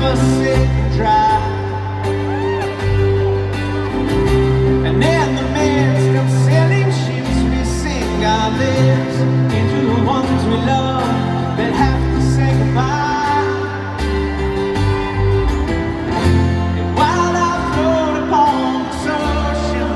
never sit dry. And in the midst of sailing ships, we sing our lives into the ones we love that have to say goodbye. And while I float upon this ocean,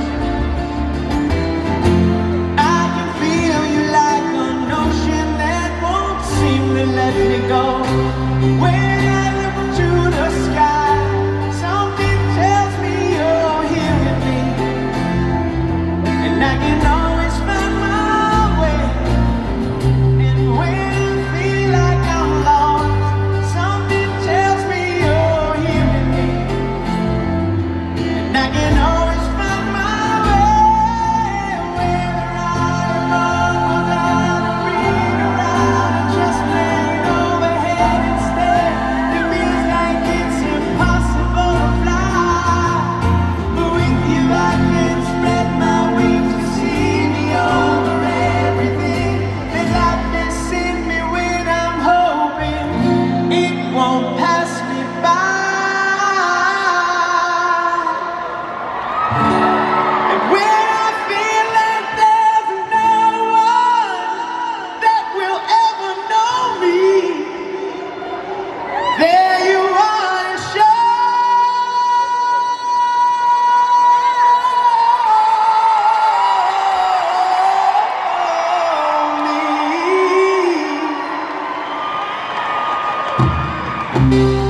I can feel you like an ocean that won't seem to let me go. When I look to the sky, something tells me you're here with me, and I can always find my way. And when I feel like I'm lost, something tells me you're here with me, and I can always find my way. Whether I'm on or down, or read around, or just laying overhead instead, it feels like it's impossible to fly. But with you I can spread my wings to see me over everything that life may send me, when I'm hoping it won't pass me by. And when I feel like there's no one that will ever know me, there you are to show me.